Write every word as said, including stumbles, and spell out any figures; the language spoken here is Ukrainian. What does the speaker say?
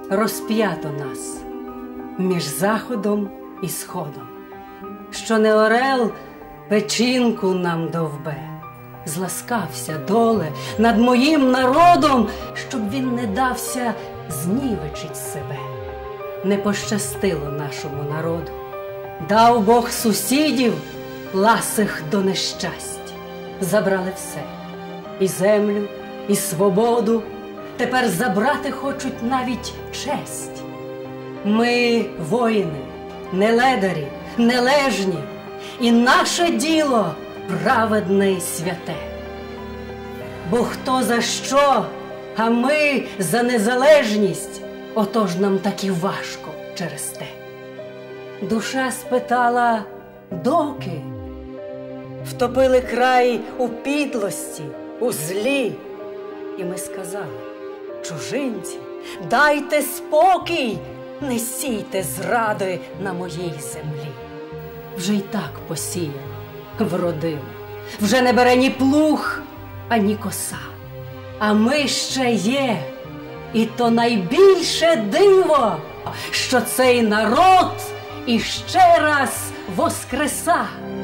розп'ято нас між заходом і сходом, що не орел печінку нам довбе. Зласкався, доле, над моїм народом, щоб він не дався знівечить себе. Не пощастило нашому народу. Дав Бог сусідів ласих до нещастя. Забрали все – і землю, і свободу. Тепер забрати хочуть навіть честь. Ми воїни, не ледарі, нележні, і наше діло праведне й святе. Бо хто за що, а ми за незалежність, отож нам так і важко через те. Душа спитала, доки? Втопили край у підлості, у злі. І ми сказали, чужинці, дайте спокій, не сійте зради на моїй землі. Вже й так посіяно, вродило, вже не бере ні плуг, ані коса. А ми ще є, і то найбільше диво, що цей народ іще раз воскреса.